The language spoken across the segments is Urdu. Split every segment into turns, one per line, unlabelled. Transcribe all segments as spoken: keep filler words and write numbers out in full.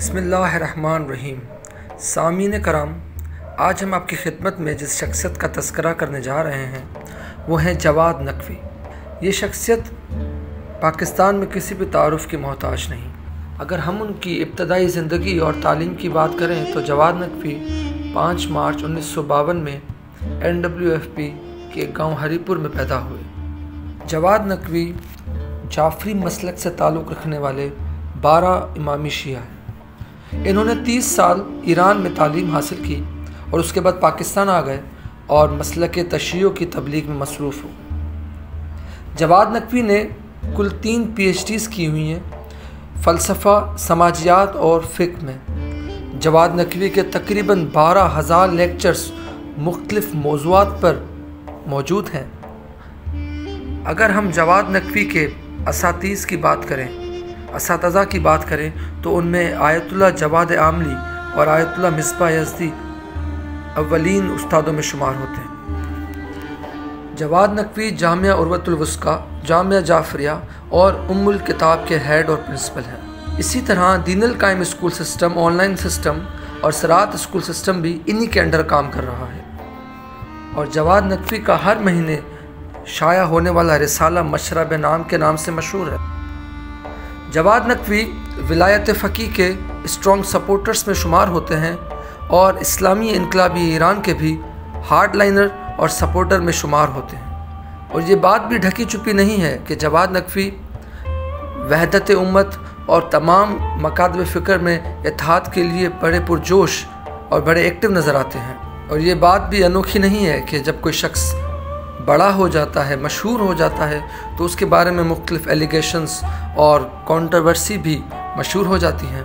بسم اللہ الرحمن الرحیم۔ سامعین کرام، آج ہم آپ کی خدمت میں جس شخصیت کا تذکرہ کرنے جا رہے ہیں وہ ہیں جواد نقوی۔ یہ شخصیت پاکستان میں کسی بھی تعارف کی محتاج نہیں۔ اگر ہم ان کی ابتدائی زندگی اور تعلیم کی بات کریں تو جواد نقوی پانچ مارچ انیس سو باون میں این ڈبلیو ایف پی کے گاؤں ہری پور میں پیدا ہوئے۔ جواد نقوی جعفری مسلک سے تعلق رکھنے والے بارہ امامی شیعہ ہیں۔ انہوں نے تیس سال ایران میں تعلیم حاصل کی اور اس کے بعد پاکستان آ گئے اور مسلک تشیع کی تبلیغ میں مصروف ہو گئے۔ جواد نقوی نے کل تین پی ایچ ڈیز کی ہوئی ہیں، فلسفہ، سماجیات اور فقہ میں۔ جواد نقوی کے تقریباً بارہ ہزار لیکچرز مختلف موضوعات پر موجود ہیں۔ اگر ہم جواد نقوی کے اساتذہ کی بات کریں اساتذہ کی بات کریں تو ان میں آیت اللہ جواد عاملی اور آیت اللہ مصباح یزدی اولین استادوں میں شمار ہوتے ہیں۔ جواد نقوی جامعہ عروۃ الوثقی، جامعہ جعفریہ اور ام الکتاب کے ہیڈ اور پرنسپل ہیں۔ اسی طرح دین القائم school system, online system اور صراط اسکول سسٹم بھی انہی کے انڈر کام کر رہا ہے۔ اور جواد نقوی کا ہر مہینے شائع ہونے والا رسالہ مشرب نام کے نام سے مشہور ہے۔ جواد نقوی ولایت فقیہ کے اسٹرانگ سپورٹرز میں شمار ہوتے ہیں اور اسلامی انقلابی ایران کے بھی ہارڈ لائنر اور سپورٹر میں شمار ہوتے ہیں۔ اور یہ بات بھی ڈھکی چھپی نہیں ہے کہ جواد نقوی وحدت امت اور تمام مکاتب فکر میں اتحاد کے لیے بڑے پرجوش اور بڑے ایکٹیو نظر آتے ہیں۔ اور یہ بات بھی انوکھی نہیں ہے کہ جب کوئی شخص بڑا ہو جاتا ہے، مشہور ہو جاتا ہے، تو اس کے بارے میں مختلف ایلیگیشنز اور کانٹروورسی بھی مشہور ہو جاتی ہیں۔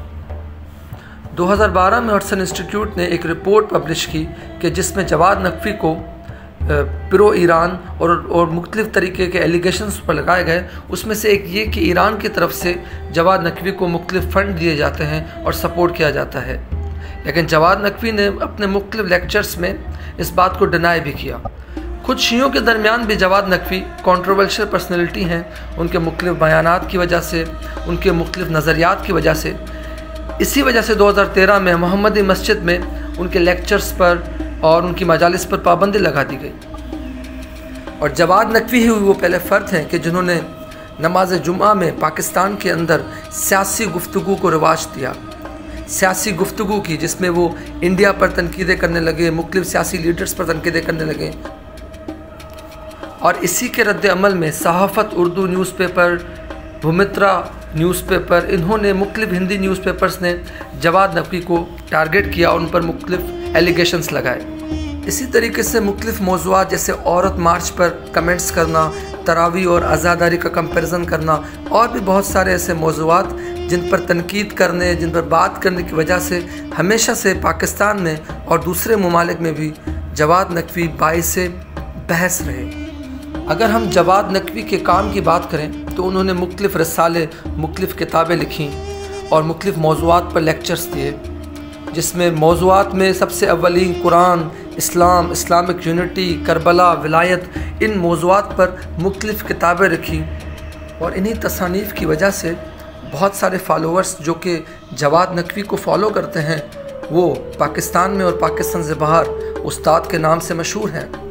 دو ہزار بارہ میں ہڈسن انسٹیٹیوٹ نے ایک رپورٹ پبلش کی کہ جس میں جواد نقوی کو پرو ایران اور اور مختلف طریقے کے ایلیگیشنز پر لگائے گئے۔ اس میں سے ایک یہ کہ ایران کی طرف سے جواد نقوی کو مختلف فنڈ دیے جاتے ہیں اور سپورٹ کیا جاتا ہے، لیکن جواد نقوی نے اپنے مختلف لیکچرز میں اس بات کو ڈینائی بھی کیا۔ خود شیعوں کے درمیان بھی جواد نقوی کنٹروورشل پرسنالٹی ہیں، ان کے مختلف بیانات کی وجہ سے، ان کے مختلف نظریات کی وجہ سے۔ اسی وجہ سے دو ہزار تیرہ میں محمدی مسجد میں ان کے لیکچرز پر اور ان کی مجالس پر پابندی لگا دی گئی۔ اور جواد نقوی ہی وہ پہلے فرد ہیں کہ جنہوں نے نماز جمعہ میں پاکستان کے اندر سیاسی گفتگو کو رواج دیا، سیاسی گفتگو کی، جس میں وہ انڈیا پر تنقیدیں کرنے لگے، مختلف سیاسی لیڈرز پر تنقیدیں کرنے لگے۔ اور اسی کے رد عمل میں صحافت، اردو نیوز پیپر، بھومترا نیوز پیپر، انہوں نے مختلف ہندی نیوز پیپرز نے جواد نقوی کو ٹارگٹ کیا اور ان پر مختلف ایلیگیشنز لگائے۔ اسی طریقے سے مختلف موضوعات جیسے عورت مارچ پر کمنٹس کرنا، تراویح اور عزاداری کا کمپیریزن کرنا اور بھی بہت سارے ایسے موضوعات جن پر تنقید کرنے، جن پر بات کرنے کی وجہ سے ہمیشہ سے پاکستان میں اور دوسرے ممالک میں بھی جواد نقوی باعث بحث رہے۔ اگر ہم جواد نقوی کے کام کی بات کریں تو انہوں نے مختلف رسالے، مختلف کتابیں لکھیں اور مختلف موضوعات پر لیکچرز دیے، جس میں موضوعات میں سب سے اولین Quran, Islam, Islamic unity, Karbala, ولایت، ان موضوعات پر مختلف کتابیں لکھیں۔ اور انہی تصانیف کی وجہ سے بہت سارے فالوورز جو کہ جواد نقوی کو فالو کرتے ہیں وہ پاکستان میں اور پاکستان سے باہر استاد کے نام سے مشہور ہیں۔